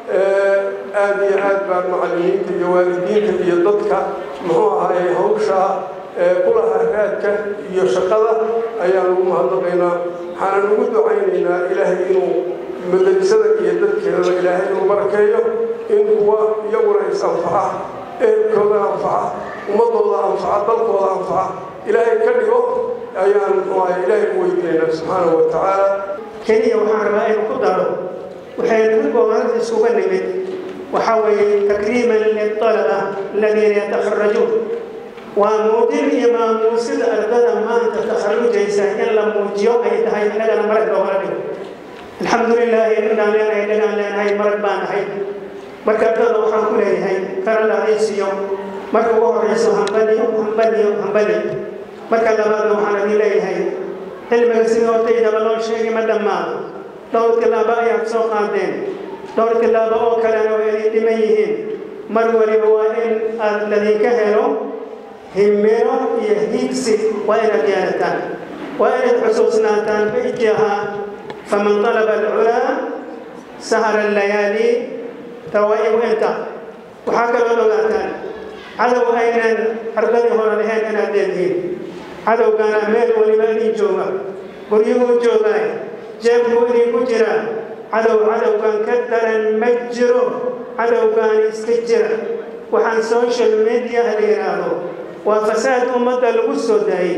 aad iyo aad baan macallimiinta iyo waalidiinta iyo dadka muxuu ahay hawsha kulaha raadka iyo shaqada ayaan ugu mahadnaqaynaa waxaanan ugu ducaynaynaa ilaahay inuu madrasada iyo dadkeeda ilaahay inuu barakeeyo in kuwa iyaguna is anfaca ehelkooda anfaca ummadooda anfaca dalkooda anfaca ilaahay ka dhigo ayaan ilaahay u weydiinaynaa subxaanahu wa tacaala keliya waxaan rabaa inuu ku daro waxaynu goobanta isuga nimid waxaa weeye takriiman liltalaba aladiina yatakharrajuun waa muujin iyo maamuusida ardada maanta takharrujaysa in la muujiyo ay tahay innagana marag loogala dhigo alxamdulilaahi inaan leenahay dhagaan leenahay marag baan ahay marka ardada waxaan ku leeyahay kana lahaysiyo marka ugu horreyso hambaliyo marka labaadna waxaan idin leeyahay cilmiga sida hortaydaba loo sheegay ma dhammaado dhowr tilaabo ayaad soo qaadeen dhowr tilaabo oo kalena way idin dhiman yihiin mar waliba waa in aad ladinka helo himmeero iyo higsi waa inaad yeelataan waa inaad xusuusnaataan baydkii ahaa faman talaba alculaa sahara allayaali tawaa'ibu inta waxaa kaloo ogaataan cadow aynan ardadii hore lahayn inaad leedihiin cadowgana meel waliba idin jooga guryuhuu joogaay jeebkuu idinku jira cadowgan ka daran ma jiro cadowgaani iska jira waxaan social media la yidhaahdo waa fasaad ummadda lagu soo daayey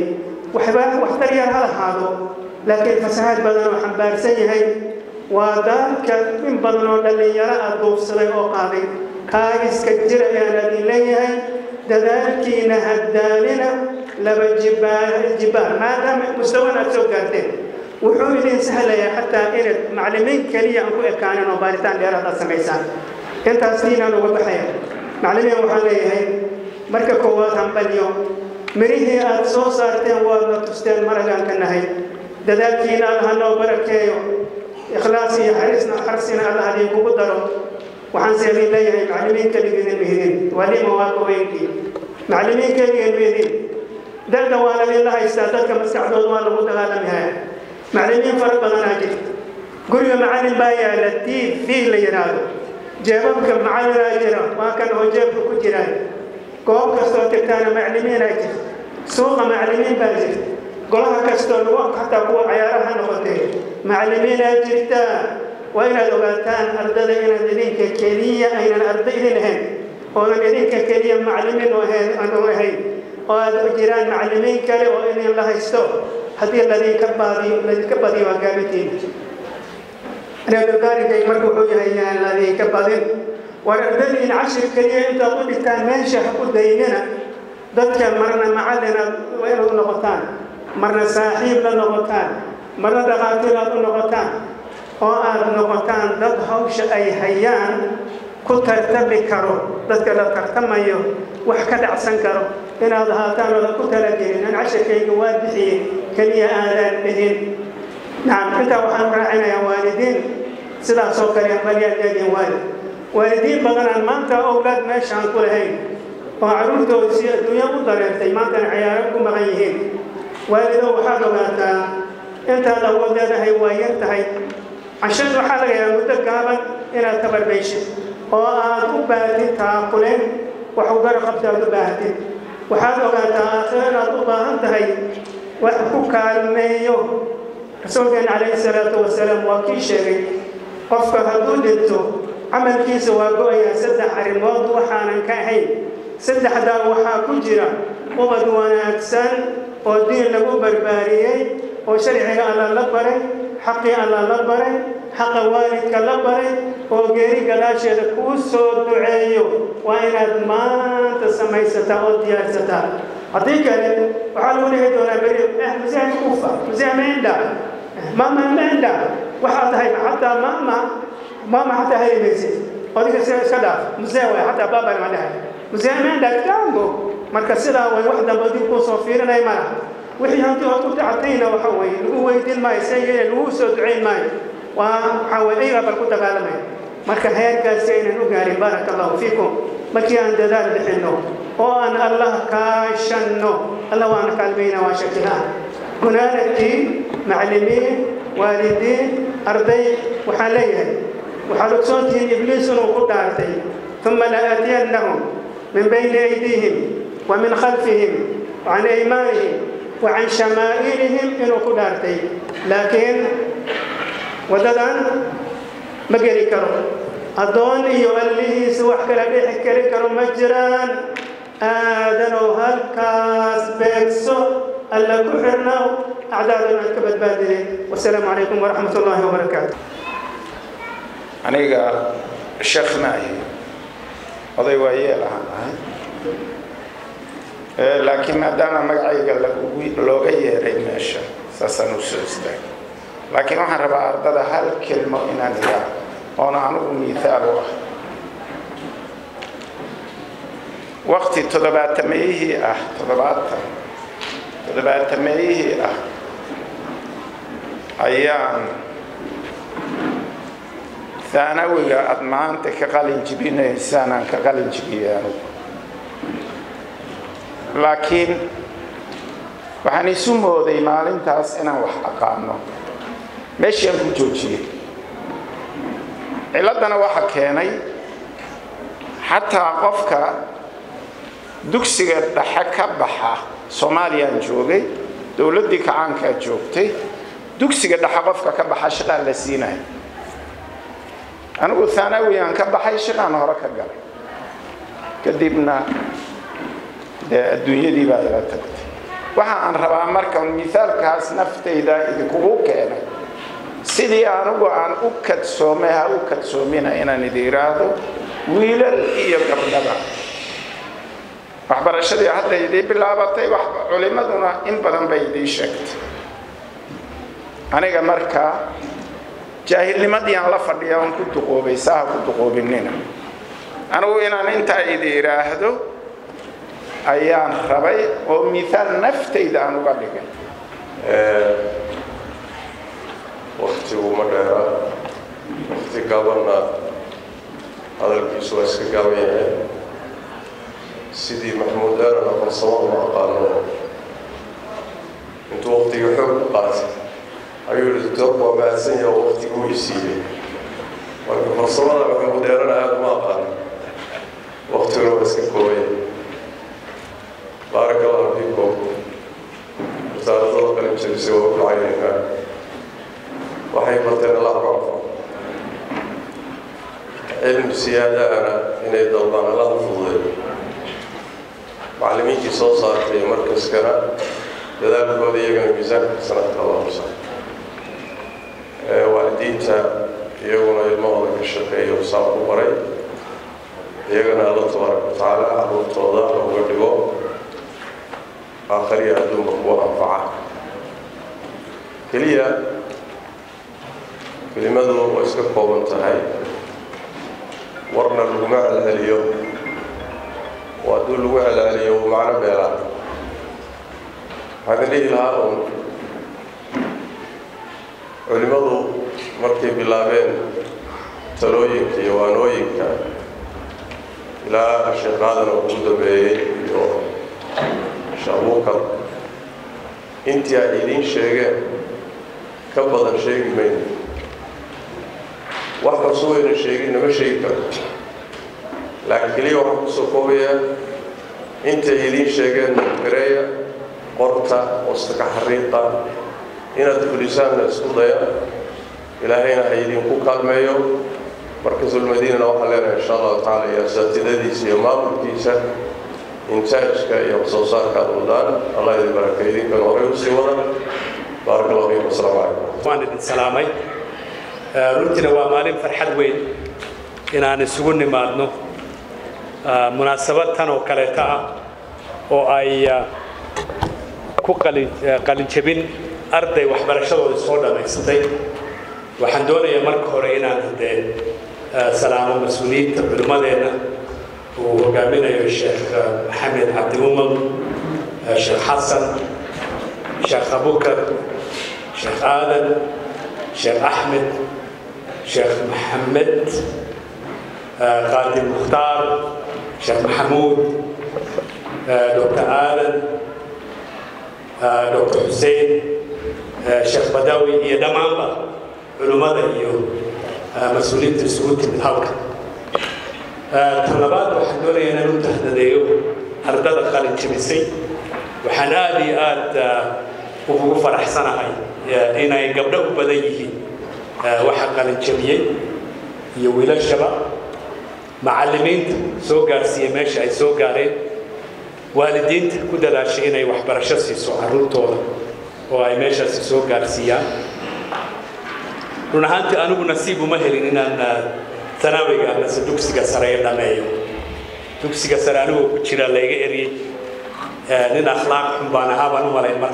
waxtar yar ha lahaado laakiin fasahaad badan oo xambaarsan yahay waa dadka in badan oo dhallinyaro ah duufsaday oo qaaday kaa iska jira ayaan idin leeyahay dadaalkiina haddaalina laba jibaar maadaama mustawan aad soo gaarteen wuxuu idin sahlayaa xataa inaad macallimiin keliya aan ku ekaanin oo baaritaan dheeraad aad samaysaan intaas diinaan uga baxaya macallimiin waxaan leeyahay marka koowaad hambaliyo mirihii aad soo saarteen waadna tusteen maragaan ka nahay dadaalkiina allaha noo barakeeyo ikhlaas iyo xarsina allaha idinkugu daro waxaan se idin leeyahay macallimiin keligidin mihidin waliima waa koweynkii macallimiin keligeen mihidin da'da waa ladinla haystaa dadka maskaxdooda waa lagu dagaalamihaya macallimiin fara badanaa jirta guriga macallin baa yaala TV la yidhaahdo jeebabka macallinaa jira waa kan oo jeebka ku jiraan goob kastoo tagtaana macallimiinaa jirta suuqa macallimiin baa jirta golaha kastoo lagu xataa kuwa cayaaraha noqotee macallimiinaa jirta waa inaad ogaataan ardada inaad idinka keliya aynan arday idin ahayn oonan idinka keliya macallimiin aanu ahayn oo aad jiraan macallimiin kale oo idin la haysto haddii ladinka badiyo waa gaabitiina reergaalkay marka wuxuu yahay inaan ladinka badin war ardadiin cashir keliya intaad u dhigtaan meesha ha ku daynina dadka marna macallina waa inaad u noqotaan marna saaxiib la noqotaan marna dhaqaatiir aad u noqotaan oo aad noqotaan dad hawsha ay hayaan ku tartami karo dadka la tartamayo wax ka dhacsan karo inaad ahaataan oodan ku talagelin an cashirkayga waa bixiyey keliya aadaan dhihin nacam intaa waxaan raacinayaa waalidiin sidaasoo kale balyaad leediin waalidiin badanaan maanta owlaad meeshaan ku lahayn oo carruurtooda si adduunya u dareertay maantana cayaaro ku maqan yihiin waalidow waxaad ogaataa intaad awood leedahay waa yar tahay cashada waxaa laga yaabaa muddo gaaban inaad tabarbayshid oo aad u baahatid taaquleen wax u gara qabta aad u baahatid waxaad ogaataa aakhiro inaad u baahan tahay wax ku kaalmeeyo rasuulkeena calayhi salaatu wasalaam waa kii sheegay qofka hadduu dhinto camalkiisa waa go-ayaa 3 arrimood waxaanan ka ahayn 3daa waxaa ku jira ubad wanaagsan oo diin lagu barbaariyey oo sharciga alla la baray xaqii alla la baray xaqa waalidka la baray oo geeri gadaasheeda kuu soo duceeyo waa inaad maanta samaysataa oo diyaarsataa haddii kale waxaa lagu dhihi doonaa beri musee kuufa musee meenda mama meenda waxaa tahay xataa mama xataa helimaysid odiga iska dhaaf musee waay xataa baaba lama dhahay musee meenda kaango marka sidaa way wax dambe dib kuu soo fiirinay malaha wixii haddii aad ku tacatayna waxa weeye lagu weydiin maayo sayee lagu soo ducayn maayo waxa weeye ayaga bal ku dagaalamay marka heerkaasi aynan u gaarin baaraka allahu fiikum markii aan dadaal bixinno oo aan allah kaashanno alla waana kaalmayna waa shakila gunaanadkii macallimiin waalidiin arday waxaan leeyahay waxaad ogsoontihiin ibliis inuu ku dhaartay uma la'aatiyannahum min bayni aydiihim wa min khalfihim وعن أيمانهم وعن شمائلهم إنه كدارتي لكن وددان مجري كرو أدون يوليه سوح كلا بيحكي كرو مجران آدنو هالكاس بيكسو ألا كحرنا أعدادنا الكبد بادري والسلام عليكم ورحمة الله وبركاته أنا الشيخ ماهي أضي وياه لكن ما دام مقعي قال لو غير ماشي سنوسستك لكن waxaan rabaa ardada hal kelmo inaan iraahdo oo aan ugu miisaal ah waqti toddobaadmeeyii ah ayaan ثانويga aad maanta ka qalin jibinaysaan aan ka qalin jibiyaan laakiin waxaan isu mooday maalintaas inaan wax aqaano meeshii aan ku joojiyey ciladana waxa keenay xataa qofka dugsiga dhexe ka baxa Soomaaliyaan joogay dawladdii kacaanka joogtay dugsiga dhexe qofka ka baxa shaqo la siinay anigu ثانويaan ka baxay shaqaan hore ka galay kadibna adduunyadii baa ila tagtay waxa aan rabaa markaan misaalkaas naftayda idinku keenay sidii anigu aan u kadsoomina inaan idiraado wiilal iyo gabdhaba waxbarashadii hadda idii bilaabatay wax culimaduna in badan bay idii sheegtay aniga markaa jaahilnimadii aan la fadhiyo aan ku duqoobay saa ku duqoobinina anigu inaan intaa idiraahdo ayaan rabay oo miisaal naftayda aan uga dhigay waqtigu ma dheera waqti gabanna hadalkiisu waa iska gaaban yahay sidii maxamuud daarana farsamada ma aqaano intuu waqtiga xoog u qaatay ayuu yidhi doctorku waa mahadsan yahay oo waqtigu u isiiyey marka farsamada maxamuud daarana aada ma aqaano waqtiguna waa iska koobay بارك الله فيكم وسارة الله قلم سلسة وكل عينها وحي مرتين الله بعفو علم السيادة أنا هنا يدلبان الله الفضل معلمين كي صار في مركز كنا لذلك هو دي يقول ميزان سنة الله وصال والدينتا يقول الموضوع الشقية وصاب وبري يقول الله تبارك وتعالى أهل التوضاء وقبله آخرية أدوم هو أنفعه كلية كلمة وإسكت قوم تهاي ورنا الجماعة اليوم وأدول الوعلة اليوم معنا بيلا هذا ليه الهارون علماء مركب بلابين تلويك وانويك لا الشيخ هذا موجود به شابوكا انت عايلين شيء كبدا شيء من واحد صوير شيء انما شيء لكن ليه واحد صوفيا انت عايلين شيء قرايه قرطه وسط حريقه inaad fulisaanna isku daya ilaahayna ha idinku kaalmeeyo markasul madiinana waxaan leenahay insha allahu tacaala iyo asaatidadiisa iyo maamulkiisa intaajka iyo soo saarka aad wadaan allah idin barakeeyo idinkana horey usii wada baarak allahu fiikum wasalaamu calaykum waan idin salaamay runtiina waa maalin farxad weyn inaan isugu nimaadno munaasabad tan oo kaleeta ah oo ay ku qalin jabin arday waxbarashadooda soo dhamaystay waxaan doonayaa marka hore inaan hadee salaamo mas-uuliyiinta culimmadeena uu hogaaminayo sheekh maxamed cabdimumal sheekh xasan sheekh abukar sheekh aadan sheekh axmed sheekh maxamed qaadi mukhtaar sheekh maxamuud dr aadan dr xuseen sheekh badawi iyo dhammaanba culimmada iyo mas-uuliyiinta isugu timid halka tan labaad waxaan doonayaa inaan u tahdadeeyo ardada qalin jabisay waxaan aad iyo aad ugu faraxsanahay inay gabdho u badan yihiin waxa qalin jabiyey iyo wiilashaba macallimiinta soo gaarsiiyey meesha ay soo gaareen waalidiinta ku dadaashay inay waxbarasho siiso carruurtooda oo ay meeshaasi soo gaarsiiyaan run ahaantii anigu nasiib uma helin inaan tanaawiga amase dugsiga sare dhameeyo dugsiga sare anigoo ku jira layga eriyey nin akhlaaq xun baan ahaa baan u malayn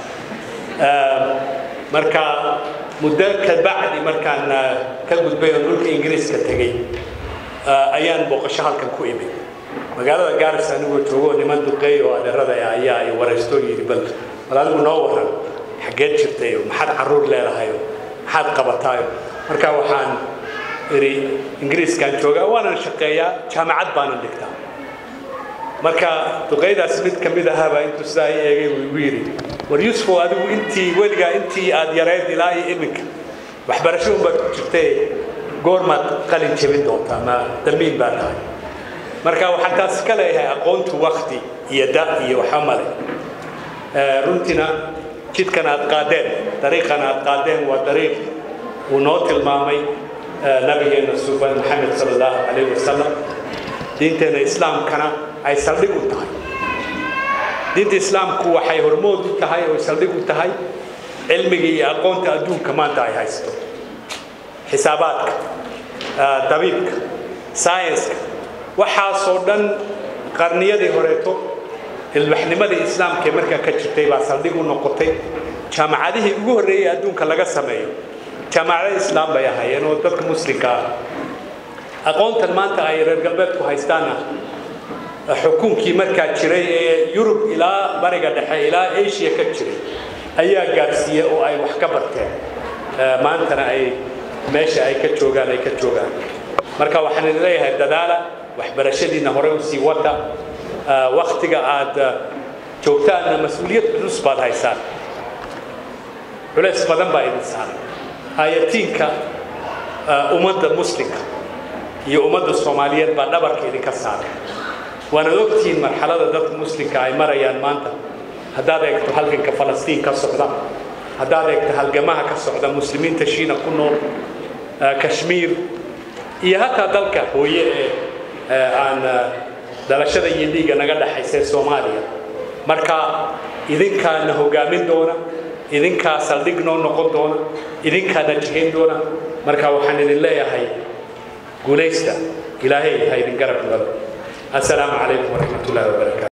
marka muddo ka bacdi markaan ka gudbay oo dhulka ingiriiska tegey ayaan booqasho halkan ku imid magaalada Gaarisa anigoo joogo niman duqeey oo adeerada ayaa ay wareysto yiri bal adigu noo waran xageed jirtay maxaad carruur leedahay maxaad qabatay marka waxaan iri ingiriiskaan joogaa waana shaqeeyaa jaamacad baan dhigtaa marka duqeydaas mid kamid ahaa baa intuu saa eegay uu yiri war Yusuf adigu intii aad yareed ilaa iminka waxbarasho baad ku jirtay goormaad qalin jabin doontaa ma damiin baa tahay marka waxaan taas ka leeyahay aqoontu waqti iyo da iyo waxa male runtina jidkan aad qaadeen dariiqan aad qaadeen waa dariiq uu noo tilmaamay nabigeena subhan Muhammad sallallahu alayhi wasallam diinteena islaamkana ay saldhig u tahay diinta islaamku waxay hormood u tahay oo saldhig u tahay cilmiga iyo aqoonta adduunka maanta ay haysto xisaabaadka dabiibka science waxaasoo dhan qarniyadii horeeto ilbaxnimada islaamka markaa ka jirtay baa saldhig u noqotay jaamacadihii ugu horreeyay adduunka laga sameeyo jaamacada islaam bay ahaayeen oo dadka muslimka aqoontan maanta ay reer galbeedku haystaana xukunkii markaa jiray ee Yurub ilaa bariga dhexe ilaa Asia ka jiray ayaa gaarsiiyay oo ay wax ka barteen maantana ay meesha ay ka joogaan marka waxaan leeyahay dadaala waxbarashadiina hore u sii wada waqtiga aad joogtaan mas'uuliyad culus baad haysaan culays badan baa idin saaran ayatiinka ummadda muslimka iyo ummadda Soomaaliyeed baa dhabarka idinka saaran waana ogtiin marxalada dadka muslimka ay marayaan maanta haddaad eegto halganka Falastiin ka socda haddaad eegto halgamaha ka socda muslimiinta Shiina ku nool Kashmir iyo hatta dalka hooye aan dalashada iyo dhiiga naga dhaxaysay Soomaaliya marka idinkaana hogaamin doona idinka saldhig noo noqon doona idinkaana jihayn doona marka waxaan idin leeyahay guuleysta ilaahay ha idin garab galo السلام عليكم ورحمة الله وبركاته